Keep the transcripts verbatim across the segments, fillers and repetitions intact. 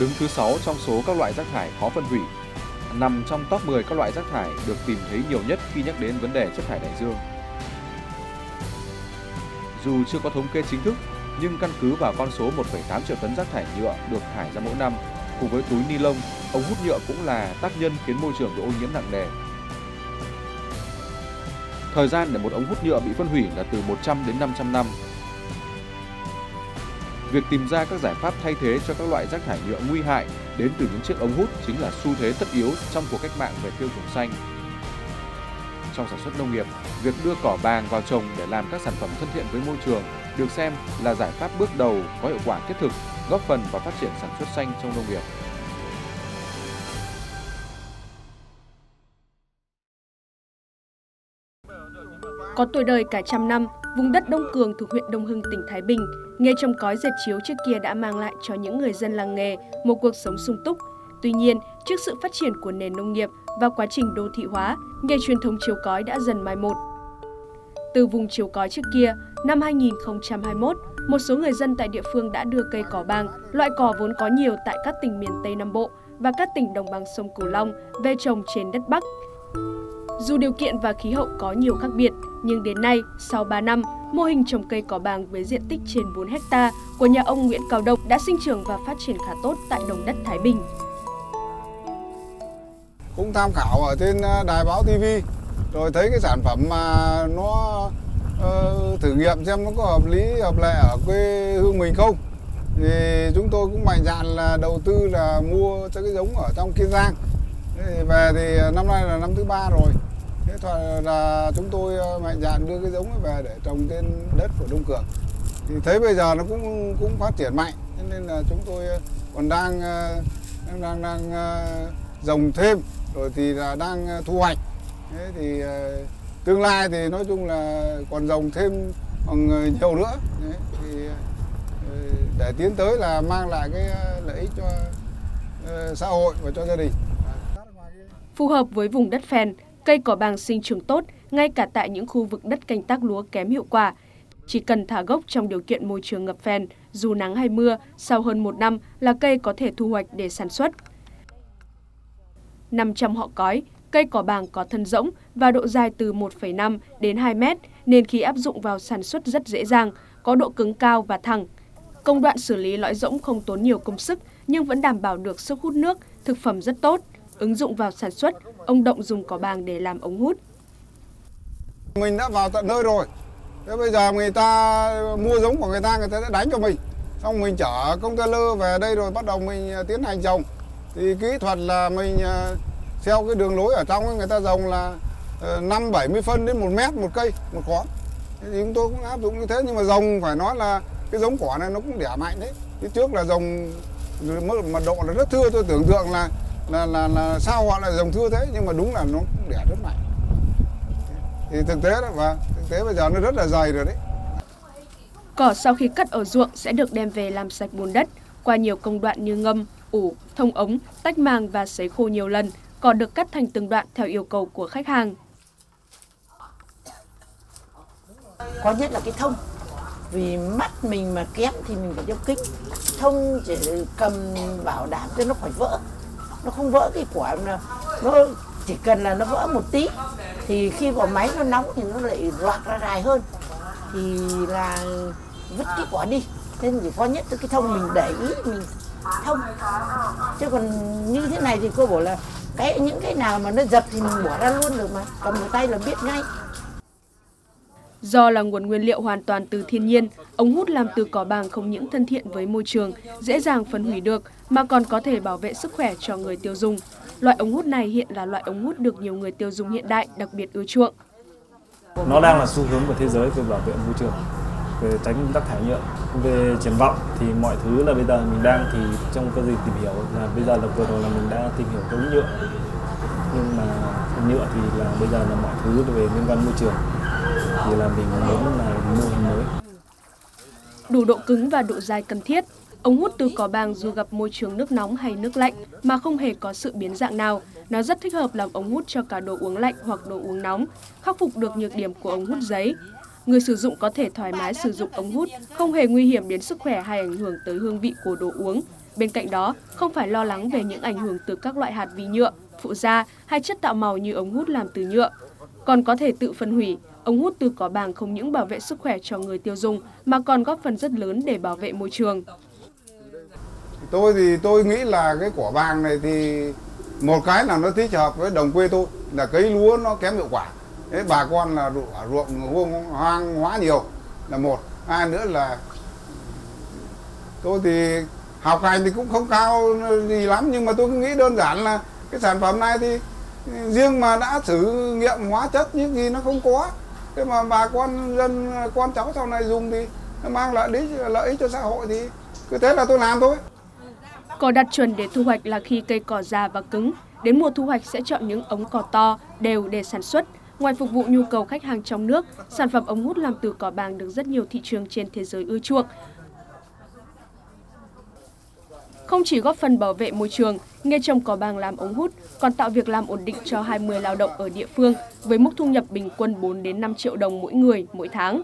đứng thứ sáu trong số các loại rác thải khó phân hủy, nằm trong top mười các loại rác thải được tìm thấy nhiều nhất khi nhắc đến vấn đề chất thải đại dương. Dù chưa có thống kê chính thức, nhưng căn cứ vào con số một phẩy tám triệu tấn rác thải nhựa được thải ra mỗi năm, cùng với túi ni lông, ống hút nhựa cũng là tác nhân khiến môi trường bị ô nhiễm nặng nề. Thời gian để một ống hút nhựa bị phân hủy là từ một trăm đến năm trăm năm. Việc tìm ra các giải pháp thay thế cho các loại rác thải nhựa nguy hại đến từ những chiếc ống hút chính là xu thế tất yếu trong cuộc cách mạng về tiêu dùng xanh. Trong sản xuất nông nghiệp, việc đưa cỏ bàng vào trồng để làm các sản phẩm thân thiện với môi trường được xem là giải pháp bước đầu có hiệu quả thiết thực, góp phần vào phát triển sản xuất xanh trong nông nghiệp. Có tuổi đời cả trăm năm, vùng đất Đông Cường thuộc huyện Đông Hưng, tỉnh Thái Bình, nghề trồng cói dệt chiếu trước kia đã mang lại cho những người dân làng nghề một cuộc sống sung túc. Tuy nhiên, trước sự phát triển của nền nông nghiệp và quá trình đô thị hóa, nghề truyền thống chiếu cói đã dần mai một. Từ vùng chiếu cói trước kia, năm hai nghìn không trăm hai mươi mốt, một số người dân tại địa phương đã đưa cây cỏ bàng, loại cỏ vốn có nhiều tại các tỉnh miền Tây Nam Bộ và các tỉnh đồng bằng sông Cửu Long về trồng trên đất Bắc. Dù điều kiện và khí hậu có nhiều khác biệt, nhưng đến nay, sau ba năm, mô hình trồng cây cỏ bàng với diện tích trên bốn héc ta của nhà ông Nguyễn Cao Đông đã sinh trưởng và phát triển khá tốt tại đồng đất Thái Bình. Cũng tham khảo ở trên đài báo ti vi, rồi thấy cái sản phẩm mà nó uh, thử nghiệm xem nó có hợp lý, hợp lệ ở quê hương mình không. Thì chúng tôi cũng mạnh dạn là đầu tư là mua cho cái giống ở trong Kiên Giang. Thì về thì năm nay là năm thứ ba rồi. Thế thôi là chúng tôi mạnh dạn đưa cái giống về để trồng trên đất của Đông Cường. Thì thấy bây giờ nó cũng cũng phát triển mạnh, cho nên là chúng tôi còn đang đang đang trồng thêm, rồi thì là đang thu hoạch. Thế thì tương lai thì nói chung là còn trồng thêm còn nhiều nữa. Thế thì để tiến tới là mang lại cái lợi ích cho xã hội và cho gia đình. Phù hợp với vùng đất phèn, cây cỏ bàng sinh trưởng tốt ngay cả tại những khu vực đất canh tác lúa kém hiệu quả. Chỉ cần thả gốc trong điều kiện môi trường ngập phèn, dù nắng hay mưa, sau hơn một năm là cây có thể thu hoạch để sản xuất. Nằm trong họ cói, cây cỏ bàng có thân rỗng và độ dài từ một phẩy năm đến hai mét, nên khi áp dụng vào sản xuất rất dễ dàng, có độ cứng cao và thẳng. Công đoạn xử lý lõi rỗng không tốn nhiều công sức nhưng vẫn đảm bảo được sức hút nước, thực phẩm rất tốt. Ứng dụng vào sản xuất, ông Động dùng cỏ bàng để làm ống hút. Mình đã vào tận nơi rồi. Thế bây giờ người ta mua giống của người ta, người ta sẽ đánh cho mình. Xong mình chở container về đây rồi bắt đầu mình tiến hành trồng. Thì kỹ thuật là mình theo cái đường lối ở trong người ta trồng là năm bảy mươi phân đến một mét một cây, một khóm. Thì chúng tôi cũng áp dụng như thế, nhưng mà trồng phải nói là cái giống cỏ này nó cũng đẻ mạnh đấy. Cái trước là trồng mật độ là rất thưa, tôi tưởng tượng là là là, là sao họ lại trồng thưa thế, nhưng mà đúng là nó cũng đẻ rất mạnh. Thì thực tế đó, và thực tế bây giờ nó rất là dày rồi đấy. Cỏ sau khi cắt ở ruộng sẽ được đem về làm sạch bùn đất. Qua nhiều công đoạn như ngâm, ủ, thông ống, tách màng và sấy khô nhiều lần, cỏ được cắt thành từng đoạn theo yêu cầu của khách hàng. Có nhất là cái thông. Vì mắt mình mà kém thì mình phải đeo kính. Thông chỉ cầm bảo đảm cho nó khỏi vỡ. Nó không vỡ cái quả, nó chỉ cần là nó vỡ một tí thì khi vào máy nó nóng thì nó lại loạt ra dài hơn, thì là vứt cái quả đi. Nên chỉ có nhất cái thông mình để ý mình thông, chứ còn như thế này thì cô bảo là cái những cái nào mà nó dập thì mình bỏ ra luôn được mà, cầm một tay là biết ngay. Do là nguồn nguyên liệu hoàn toàn từ thiên nhiên, ống hút làm từ cỏ bàng không những thân thiện với môi trường, dễ dàng phân hủy được, mà còn có thể bảo vệ sức khỏe cho người tiêu dùng. Loại ống hút này hiện là loại ống hút được nhiều người tiêu dùng hiện đại đặc biệt ưa chuộng. Nó đang là xu hướng của thế giới về bảo vệ môi trường, về tránh rác thải nhựa. Về triển vọng thì mọi thứ là bây giờ mình đang thì trong cái gì tìm hiểu là bây giờ là vừa rồi là mình đã tìm hiểu cái ống nhựa, nhưng mà nhựa thì là bây giờ là mọi thứ về liên quan môi trường. Thì là mình muốn là mô hình mới. Đủ độ cứng và độ dài cần thiết, ống hút từ cỏ bàng dù gặp môi trường nước nóng hay nước lạnh mà không hề có sự biến dạng nào, nó rất thích hợp làm ống hút cho cả đồ uống lạnh hoặc đồ uống nóng, khắc phục được nhược điểm của ống hút giấy. Người sử dụng có thể thoải mái sử dụng ống hút, không hề nguy hiểm đến sức khỏe hay ảnh hưởng tới hương vị của đồ uống. Bên cạnh đó, không phải lo lắng về những ảnh hưởng từ các loại hạt vi nhựa, phụ gia hay chất tạo màu như ống hút làm từ nhựa. Còn có thể tự phân hủy, ống hút từ cỏ bàng không những bảo vệ sức khỏe cho người tiêu dùng mà còn góp phần rất lớn để bảo vệ môi trường. Tôi thì tôi nghĩ là cái quả bàng này thì một cái là nó thích hợp với đồng quê tôi là cấy lúa nó kém hiệu quả. Thế bà con là ruộng ruộng hoang hóa nhiều là một. Hai nữa là tôi thì học hành thì cũng không cao gì lắm, nhưng mà tôi cứ nghĩ đơn giản là cái sản phẩm này thì riêng mà đã thử nghiệm hóa chất những gì nó không có. Thế mà bà con dân con cháu sau này dùng thì nó mang lợi ích lợi ích cho xã hội thì cứ thế là tôi làm thôi. Cỏ đạt chuẩn để thu hoạch là khi cây cỏ già và cứng. Đến mùa thu hoạch sẽ chọn những ống cỏ to, đều để sản xuất. Ngoài phục vụ nhu cầu khách hàng trong nước, sản phẩm ống hút làm từ cỏ bàng được rất nhiều thị trường trên thế giới ưa chuộng. Không chỉ góp phần bảo vệ môi trường, nghề trồng cỏ bàng làm ống hút còn tạo việc làm ổn định cho hai mươi lao động ở địa phương với mức thu nhập bình quân bốn đến năm triệu đồng mỗi người mỗi tháng.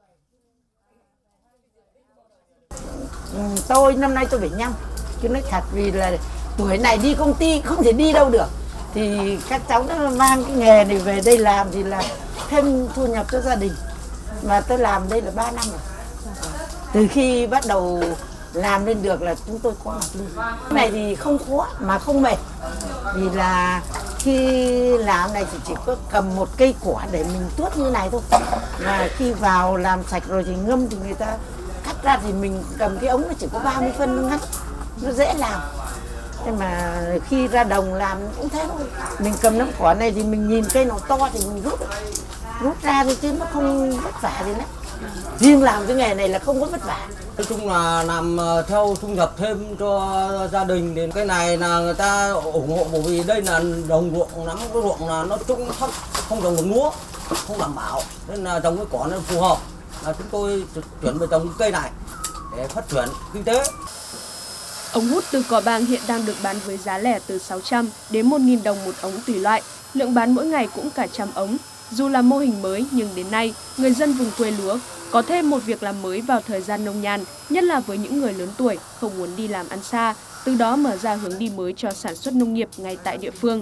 Tôi năm nay tôi bảy mươi lăm, chứ nói thật vì là tuổi này đi công ty không thể đi đâu được. Thì các cháu nó mang cái nghề này về đây làm thì là thêm thu nhập cho gia đình. Mà tôi làm đây là ba năm rồi. Từ khi bắt đầu làm lên được là chúng tôi có mặt lương. Cái này thì không khó mà không mệt. Vì là khi làm này thì chỉ có cầm một cây quả để mình tuốt như này thôi. Và khi vào làm sạch rồi thì ngâm thì người ta cắt ra thì mình cầm cái ống nó chỉ có ba mươi phân nó ngắn. Nó dễ làm. Thế mà khi ra đồng làm cũng thế thôi. Mình cầm nắm cỏ này thì mình nhìn cây nào to thì mình rút rút ra thôi chứ nó không vất vả gì nữa. Riêng làm cái nghề này là không có vất vả. Nói chung là làm theo thu nhập thêm cho gia đình, thì cái này là người ta ủng hộ bởi vì đây là đồng ruộng, nắm cái ruộng là nó trũng thấp, không trồng được lúa, không đảm bảo nên là trồng cái cỏ nó phù hợp. Là chúng tôi chuyển về trồng cây này để phát triển kinh tế. Ống hút từ cỏ bàng hiện đang được bán với giá lẻ từ sáu trăm đến một nghìn đồng một ống tùy loại. Lượng bán mỗi ngày cũng cả trăm ống. Dù là mô hình mới nhưng đến nay, người dân vùng quê lúa có thêm một việc làm mới vào thời gian nông nhàn, nhất là với những người lớn tuổi không muốn đi làm ăn xa, từ đó mở ra hướng đi mới cho sản xuất nông nghiệp ngay tại địa phương.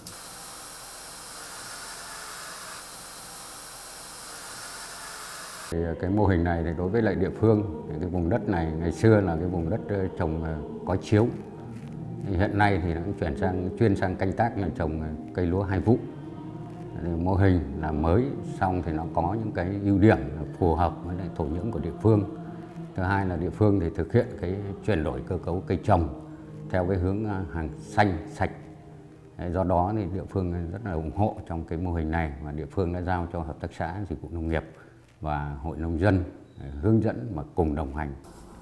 Cái mô hình này thì đối với lại địa phương, cái vùng đất này ngày xưa là cái vùng đất trồng có chiếu. Hiện nay thì nó cũng chuyển sang chuyên sang canh tác là trồng cây lúa hai vụ. Mô hình là mới xong thì nó có những cái ưu điểm phù hợp với lại thổ nhưỡng của địa phương. Thứ hai là địa phương thì thực hiện cái chuyển đổi cơ cấu cây trồng theo cái hướng hàng xanh sạch. Do đó thì địa phương rất là ủng hộ trong cái mô hình này, và địa phương đã giao cho hợp tác xã dịch vụ nông nghiệp và hội nông dân hướng dẫn mà cùng đồng hành.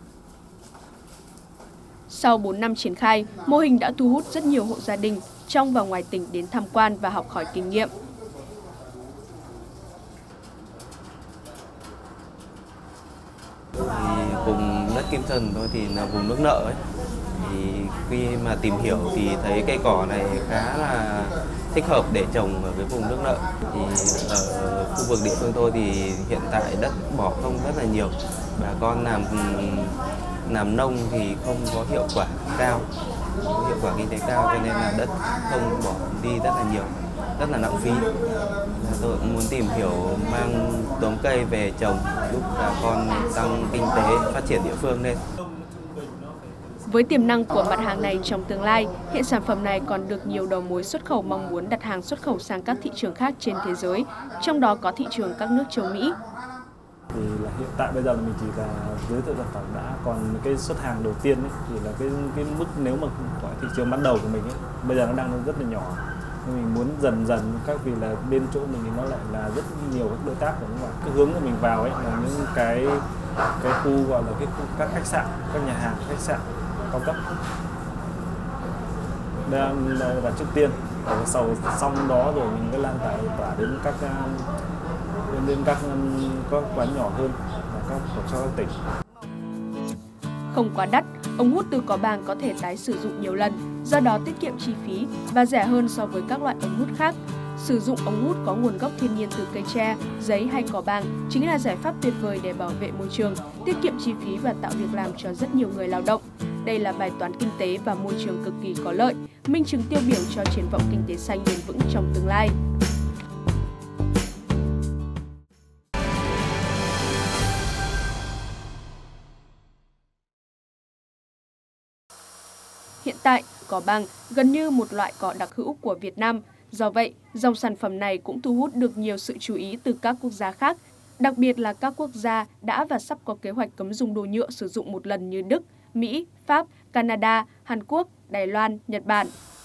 Sau bốn năm triển khai, mô hình đã thu hút rất nhiều hộ gia đình trong và ngoài tỉnh đến tham quan và học hỏi kinh nghiệm. Thì vùng đất Kim Sơn thôi thì là vùng nước nợ ấy. Thì khi mà tìm hiểu thì thấy cây cỏ này khá là thích hợp để trồng ở cái vùng nước nợ. Thì ở khu vực địa phương tôi thì hiện tại đất bỏ không rất là nhiều. Bà con làm làm nông thì không có hiệu quả cao, có hiệu quả kinh tế cao, cho nên là đất không bỏ đi rất là nhiều, rất là lãng phí. Tôi cũng muốn tìm hiểu mang giống cây về trồng giúp bà con tăng kinh tế, phát triển địa phương lên. Với tiềm năng của mặt hàng này trong tương lai, hiện sản phẩm này còn được nhiều đầu mối xuất khẩu mong muốn đặt hàng xuất khẩu sang các thị trường khác trên thế giới, trong đó có thị trường các nước châu Mỹ. Thì là hiện tại bây giờ là mình chỉ là giới thiệu sản phẩm đã, còn cái xuất hàng đầu tiên ấy, thì là cái cái mức nếu mà gọi thị trường ban đầu của mình ấy, bây giờ nó đang rất là nhỏ. Nên mình muốn dần dần các vì là bên chỗ mình thì nó lại là rất nhiều các đối tác ở nước ngoài. Cái hướng của mình vào ấy là những cái cái khu gọi là cái khu, các khách sạn, các nhà hàng khách sạn cao cấp. Đây là, là trước tiên, và sau xong đó rồi mình mới lan tỏa tỏa đến các đến, đến các các quán nhỏ hơn và các cho các tỉnh. Không quá đắt, ống hút từ cỏ bàng có thể tái sử dụng nhiều lần, do đó tiết kiệm chi phí và rẻ hơn so với các loại ống hút khác. Sử dụng ống hút có nguồn gốc thiên nhiên từ cây tre, giấy hay cỏ bàng chính là giải pháp tuyệt vời để bảo vệ môi trường, tiết kiệm chi phí và tạo việc làm cho rất nhiều người lao động. đây là bài toán kinh tế và môi trường cực kỳ có lợi, minh chứng tiêu biểu cho triển vọng kinh tế xanh bền vững trong tương lai. Hiện tại, cỏ bàng gần như một loại cỏ đặc hữu của Việt Nam. Do vậy, dòng sản phẩm này cũng thu hút được nhiều sự chú ý từ các quốc gia khác, đặc biệt là các quốc gia đã và sắp có kế hoạch cấm dùng đồ nhựa sử dụng một lần như Đức, Mỹ, Pháp, Canada, Hàn Quốc, Đài Loan, Nhật Bản.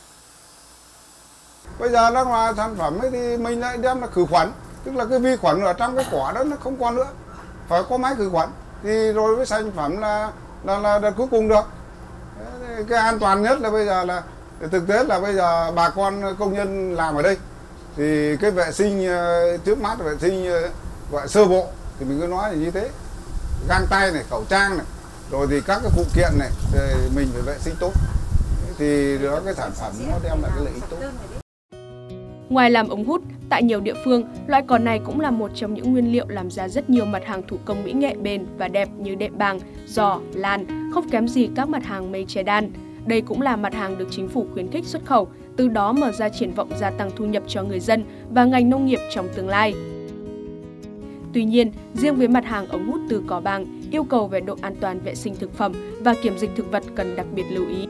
Bây giờ đang là sản phẩm ấy thì mình lại đem là khử khuẩn, tức là cái vi khuẩn ở trong cái quả đó nó không còn nữa, phải có máy khử khuẩn thì rồi với sản phẩm là là là, là cuối cùng được. Cái an toàn nhất là bây giờ là thực tế là bây giờ bà con công nhân làm ở đây thì cái vệ sinh trước mắt, vệ sinh gọi sơ bộ thì mình cứ nói là như thế, găng tay này, khẩu trang này, rồi thì các cái phụ kiện này thì mình phải vệ sinh tốt thì đó cái sản phẩm nó đem lại cái lợi ích tốt. Ngoài làm ống hút, tại nhiều địa phương, loại cỏ này cũng là một trong những nguyên liệu làm ra rất nhiều mặt hàng thủ công mỹ nghệ bền và đẹp như đệm bàng, giò, lan, không kém gì các mặt hàng mây che đan. Đây cũng là mặt hàng được chính phủ khuyến khích xuất khẩu, từ đó mở ra triển vọng gia tăng thu nhập cho người dân và ngành nông nghiệp trong tương lai. Tuy nhiên, riêng với mặt hàng ống hút từ cỏ bàng, yêu cầu về độ an toàn vệ sinh thực phẩm và kiểm dịch thực vật cần đặc biệt lưu ý.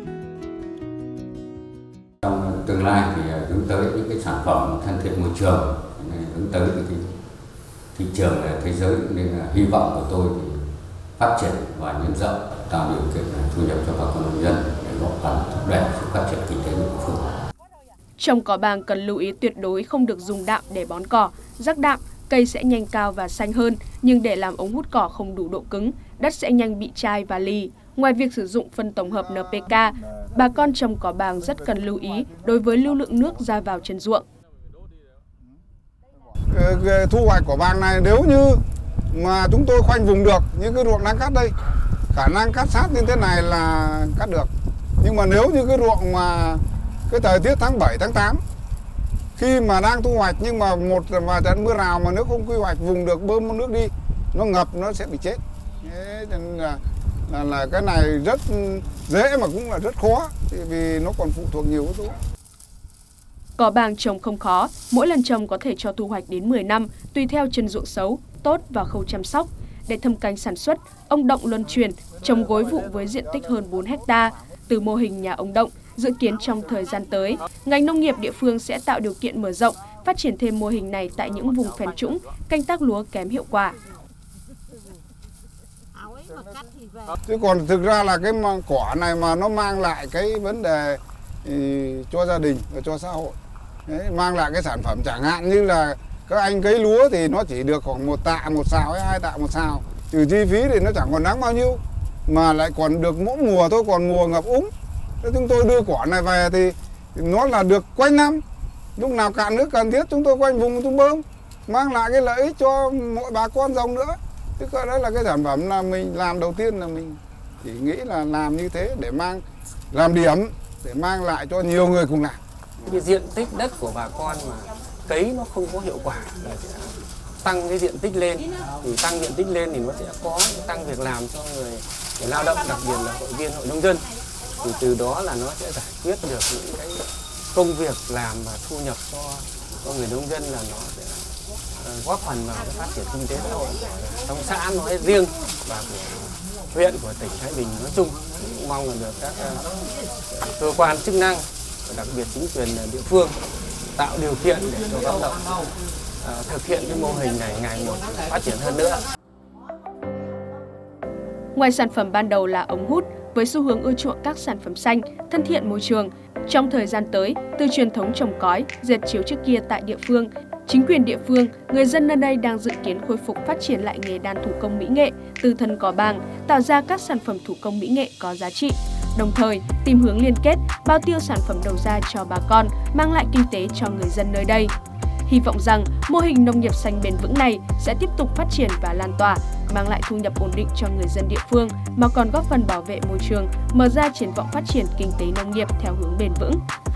Trong tương lai thì hướng tới những cái sản phẩm thân thiện môi trường, hướng tới cái thị trường thế giới, nên là hy vọng của tôi thì phát triển và nhân rộng, tạo điều kiện thu nhập cho bà con nông dân để góp phần thúc đẩy sự phát triển kinh tế của địa phương. Trồng cỏ bàng cần lưu ý tuyệt đối không được dùng đạm để bón cỏ, rắc đạm, cây sẽ nhanh cao và xanh hơn, nhưng để làm ống hút cỏ không đủ độ cứng, đất sẽ nhanh bị chai và lì. Ngoài việc sử dụng phân tổng hợp en pê ca, bà con trồng cỏ bàng rất cần lưu ý đối với lưu lượng nước ra vào chân ruộng. Thu hoạch cỏ bàng này nếu như mà chúng tôi khoanh vùng được như cái ruộng đang cắt đây, khả năng cắt sát như thế này là cắt được. Nhưng mà nếu như cái ruộng mà cái thời tiết tháng bảy, tháng tám khi mà đang thu hoạch nhưng mà một vài trận mưa rào mà nếu không quy hoạch vùng được bơm nước đi, nó ngập nó sẽ bị chết. Thế nên là, là, là cái này rất dễ mà cũng là rất khó vì nó còn phụ thuộc nhiều yếu tố. Cỏ bàng trồng không khó, mỗi lần trồng có thể cho thu hoạch đến mười năm, tùy theo chân ruộng xấu, tốt và khâu chăm sóc. Để thâm canh sản xuất, ông Động luân chuyển, trồng gối vụ với diện tích hơn bốn héc ta. Từ mô hình nhà ông Động, dự kiến trong thời gian tới, ngành nông nghiệp địa phương sẽ tạo điều kiện mở rộng, phát triển thêm mô hình này tại những vùng phèn trũng, canh tác lúa kém hiệu quả. Chứ còn thực ra là cái cỏ này mà nó mang lại cái vấn đề cho gia đình và cho xã hội. Đấy, mang lại cái sản phẩm chẳng hạn như là các anh cấy lúa thì nó chỉ được khoảng một tạ một sào hay hai tạ một sào, trừ chi phí thì nó chẳng còn đáng bao nhiêu, mà lại còn được mỗi mùa thôi, còn mùa ngập úng. Thế chúng tôi đưa quả này về thì nó là được quanh năm, lúc nào cạn nước cần thiết chúng tôi quanh vùng chúng bơm, mang lại cái lợi ích cho mỗi bà con dòng nữa. Chứ đó là cái sản phẩm là mình làm đầu tiên là mình chỉ nghĩ là làm như thế để mang làm điểm để mang lại cho nhiều người cùng làm. Cái diện tích đất của bà con mà cấy nó không có hiệu quả là sẽ tăng cái diện tích lên, thì tăng diện tích lên thì nó sẽ có tăng việc làm cho người, người lao động, đặc biệt là hội viên hội nông dân, thì từ đó là nó sẽ giải quyết được những cái công việc làm và thu nhập cho, cho người nông dân, là nó sẽ góp phần vào cái phát triển kinh tế xã hội trong xã nói riêng và của huyện, của tỉnh Thái Bình nói chung. Cũng mong là được các cơ quan chức năng, đặc biệt chính quyền địa phương tạo điều kiện để cho lao động uh, thực hiện cái mô hình này ngày một phát triển hơn nữa. Ngoài sản phẩm ban đầu là ống hút, với xu hướng ưa chuộng các sản phẩm xanh, thân thiện môi trường, trong thời gian tới, từ truyền thống trồng cói, dệt chiếu trước kia tại địa phương, chính quyền địa phương, người dân nơi đây đang dự kiến khôi phục phát triển lại nghề đan thủ công mỹ nghệ từ thân cỏ bàng, tạo ra các sản phẩm thủ công mỹ nghệ có giá trị. Đồng thời, tìm hướng liên kết, bao tiêu sản phẩm đầu ra cho bà con, mang lại kinh tế cho người dân nơi đây. Hy vọng rằng mô hình nông nghiệp xanh bền vững này sẽ tiếp tục phát triển và lan tỏa, mang lại thu nhập ổn định cho người dân địa phương, mà còn góp phần bảo vệ môi trường, mở ra triển vọng phát triển kinh tế nông nghiệp theo hướng bền vững.